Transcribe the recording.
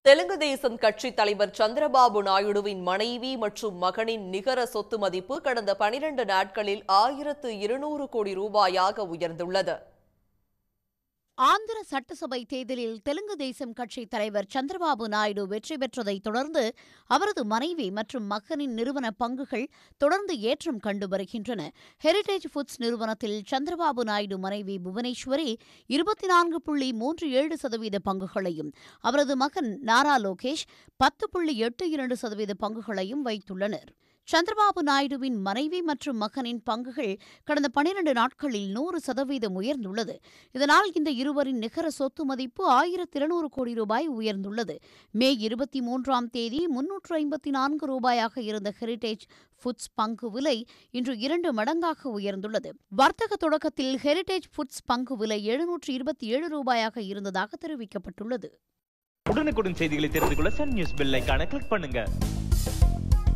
தெலுங்கு தேசம் கட்சி தலைவர் சந்திரபாபு நாயுடுவின் மனைவி மற்றும் மகனின் நிகர சொத்து மதிப்பு கடந்த 12 நாட்களில் 1200 கோடி ரூபாயாக உயர்ந்துள்ளது. ஆந்திர சட்டசபை தேர்தலில் தெலுங்கு தேசம் கட்சி தலைவர் சந்திரபாபு நாயுடு வெற்றி பெற்றதைத் தொடர்ந்து அவரது மனைவி மற்றும் மகனின் நிறுவன பங்குகள் தொடர்ந்து ஏற்றம் கண்டு வருகின்றன. ஹெரிடேஜ் ஃபுட்ஸ் நிறுவனத்தில் சந்திரபாபு நாயுடு மனைவி புவனேஸ்வரி 24.37% பங்குகளையும் அவரது மகன் நாரா லோகேஷ் 10.82% பங்குகளையும் வைத்துள்ளனர். சந்திரபாபு நாயுடுவின் மனைவி மற்றும் மகனின் பங்குகள் கடந்த 12 நாட்களில் 100% உயர்ந்துள்ளது. இதனால் இந்த இருவரின் நிகர சொத்து மதிப்பு 1200 கோடி ரூபாய் உயர்ந்துள்ளது. மே 23ஆம் தேதி 354 ரூபாயாக இருந்த ஹெரிடேஜ் ஃபுட்ஸ் பங்கு விலை இன்று 2 மடங்காக உயர்ந்துள்ளது. வர்த்தக தொடக்கத்தில் ஹெரிடேஜ் ஃபுட்ஸ் பங்கு விலை 727 ரூபாயாக இருந்ததாக தெரிவிக்கப்பட்டுள்ளது. உடனுக்குடன் செய்திகளை தெரிந்து கொள்ள சன் நியூஸ் பெல் ஐகானை கிளிக் பண்ணுங்க.